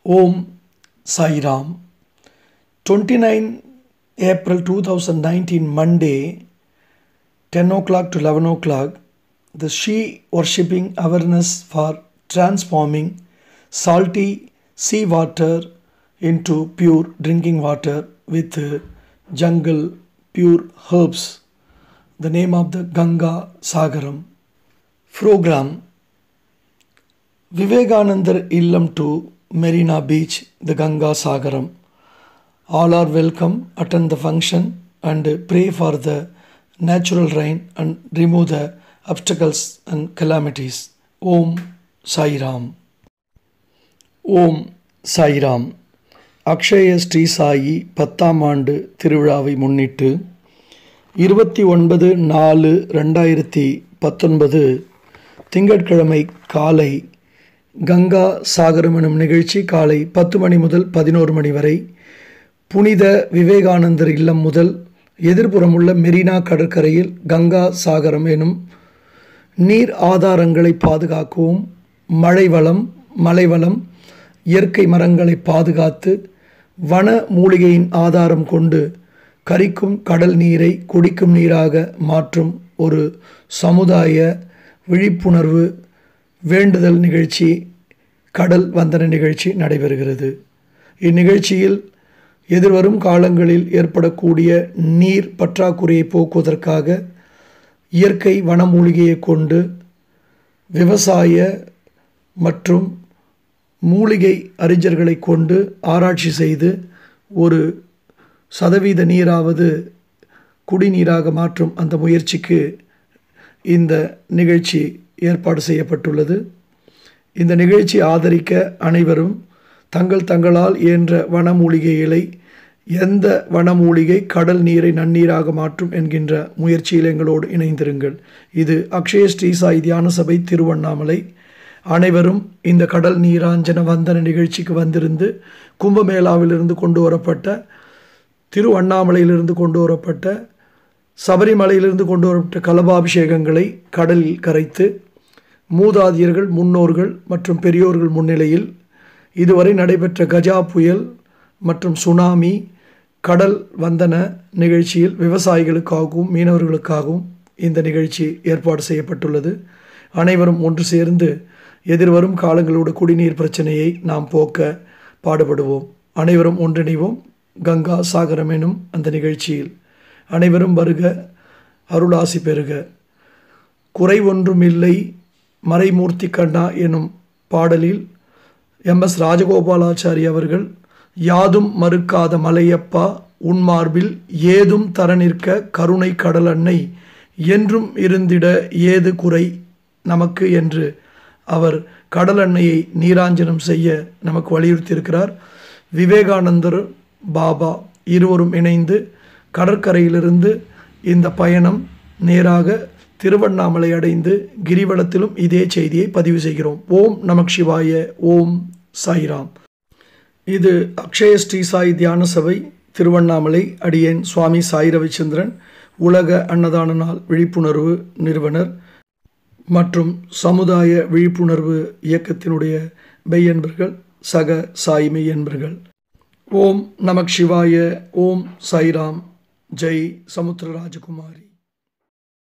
Om Sai Ram. 29 April 2019 Monday, 10 o'clock to 11 o'clock, the She Worshipping Awareness for Transforming Salty Sea Water into Pure Drinking Water with Jungle Pure Herbs. The name of the Ganga Sagaram. Program Vivekananda Illam to Marina Beach, the Ganga Sagaram. All are welcome, attend the function and pray for the natural rain and remove the obstacles and calamities. Om Sai Ram. Om Sai Ram. Akshaya Sri Sai 10ஆம் ஆண்டு திருவிழாவை முன்னிட்டு 29/4/2019 திங்கட்கிழமை காலை கங்கா சாகரம் எனும் நிகழ்ச்சி காலை 10 மணி முதல் 11 மணி வரை புனித விவேகானந்தர் இல்லம் முதல் எதிர்ப்புறமுள்ள மெரினா கடற்கரையில் கங்கா சாகரம் எனும் நீர் ஆதாரங்களை பாதுகாக்கவும் மலைவளம் இயற்கை மரங்களை பாதுகாத்து வன மூலிகையின் ஆதாரம் கொண்டு கரிக்கும் கடல் நீரை குடிக்கும் நீராக மாற்றும் ஒரு சமுதாய விழிப்புணர்வு வேண்டுதல் நிகழ்ச்சி, கடல் வந்தன நிகழ்ச்சி நடைபெறுகிறது. இந்நிகழ்ச்சியில் எதிர்வரும் காலங்களில் ஏற்படக்கூடிய நீர் பற்றாக்குறையை போக்குவதற்காக இயற்கை வனமூலிகையை கொண்டு விவசாய மற்றும் மூலிகை அறிஞர்களை கொண்டு ஆராய்ச்சி செய்து 1% நீராவது குடிநீராக மாற்றும் அந்த முயற்சிக்கு இந்த நிகழ்ச்சி ஏற்பாடு செய்யப்பட்டுள்ளது. இந்த நிகழ்ச்சி ஆதரிக்க அனைவரும் தங்களால் இயன்ற வனமூலிகைகளை எந்த வனமூலிகை கடல் நீரை நன்னீராக மாற்றும் என்கின்ற முயற்சியில் எங்களோடு இணைந்திருங்கள். இது அக்ஷய ஸ்ரீ சாய் தியான சபை திருவண்ணாமலை. அனைவரும் இந்த கடல் நீராஞ்சன வந்தன நிகழ்ச்சிக்கு வந்திருந்து கும்பமேளாவிலிருந்து கொண்டு வரப்பட்ட, திருவண்ணாமலையிலிருந்து கொண்டு வரப்பட்ட, சபரிமலையிலிருந்து கொண்டு வரப்பட்ட கலபாபிஷேகங்களை கடலில் கரைத்து மூதாதியர்கள், முன்னோர்கள் மற்றும் பெரியோர்கள் முன்னிலையில் இதுவரை நடைபெற்ற கஜா புயல் மற்றும் சுனாமி கடல் வந்தன நிகழ்ச்சியில் விவசாயிகளுக்காகவும் மீனவர்களுக்காகவும் இந்த நிகழ்ச்சி ஏற்பாடு செய்யப்பட்டுள்ளது. அனைவரும் ஒன்று சேர்ந்து எதிர்வரும் காலங்களோட குடிநீர் பிரச்சனையை நாம் போக்க பாடுபடுவோம். அனைவரும் ஒன்றிணைவோம். கங்கா சாகரம் எனும் அந்த நிகழ்ச்சியில் அனைவரும் வருக, அருளாசி பெறுக. குறை ஒன்றும் இல்லை மறைமூர்த்தி கண்ணா எனும் பாடலில் MS ராஜகோபாலாச்சாரி அவர்கள் யாதும் மறுக்காத மலையப்பா உன்மார்பில் ஏதும் தர நிற்க கருணை கடல் அன்னை என்றும் இருந்திட ஏது குறை நமக்கு என்று அவர் கடல் அன்னையை நீராஞ்சனம் செய்ய நமக்கு வலியுறுத்தியிருக்கிறார். விவேகானந்தர் பாபா இருவரும் இணைந்து கடற்கரையிலிருந்து இந்த பயணம் நேராக திருவண்ணாமலை அடைந்து கிரிவலத்திலும் இதே செய்தியை பதிவு செய்கிறோம். ஓம் நமக் சிவாய. ஓம் சாய்ராம். இது அக்ஷய ஸ்ரீ சாய் தியான சபை திருவண்ணாமலை. அடியேன் சுவாமி சாய் ரவிச்சந்திரன், உலக அன்னதான நாள் விழிப்புணர்வு நிறுவனர் மற்றும் சமுதாய விழிப்புணர்வு இயக்கத்தினுடைய மெய்யன்பர்கள், சக சாய் மெய்யன்பர்கள். ஓம் நமக் சிவாய. ஓம் சாய்ராம். ஜெய் சமுத்திர ராஜகுமாரி.